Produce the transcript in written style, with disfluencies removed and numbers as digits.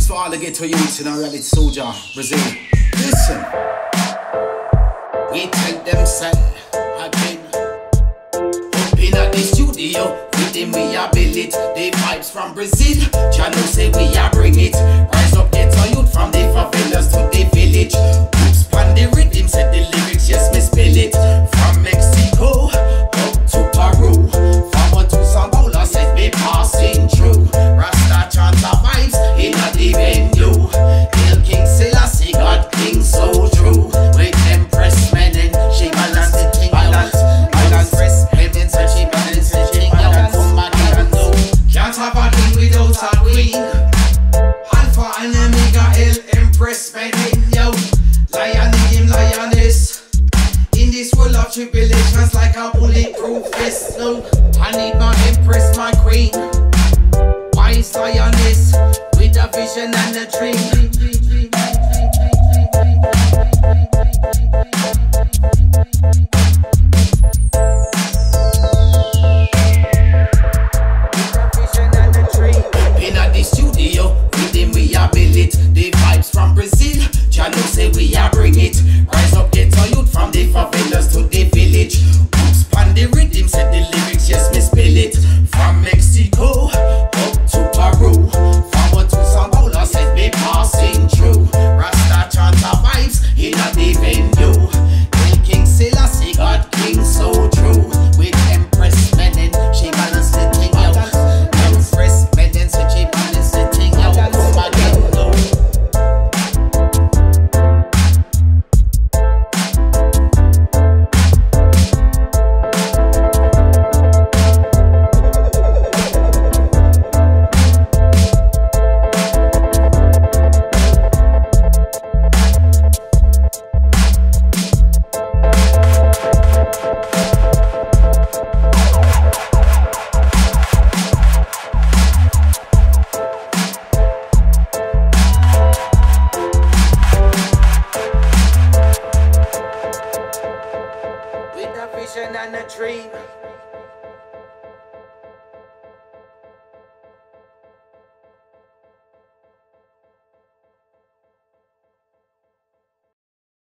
for all the ghetto youths in a reality soldier, Brazil. Listen, we tell them say again. Up in the studio, with them we a build it. The vibes from Brazil, Jah know say we a bring it. Rise up ghetto youth from the favelas to the village. Oops, pan the rhythm, set the lyrics, yes me spell it. From Mexico up to Peru, forward to São Paulo, said we passing through. Rasta chant the vibes in a the venue. Hail King Selassie, God King so true. With Empress men and she balance the thing out. Empress men and said she balance the thing out. Come again, no. Can't have a king without a queen. Alpha and Omega, El Empress men yo. Lion him, lioness. In this world of tribulations, like a bulletproof vest. No, I need my Empress, my queen. Wise lioness with a vision and a dream. Up in the studio, with them we a build it. The vibes from Brazil, Jah know say we a bring it. Rise up ghetto youth from the favelas to the village. Oops, pan the rhythm, set the lyrics, yes me spell it. From Mexico up to Peru, forward to São Paulo, said we passing through. Rasta chant the vibes in a the venue. Hail King Selassie, God King so true. With Empress men and she balance the thing out. Empress men and said she balance the thing out. Come again, no. With a vision and a dream.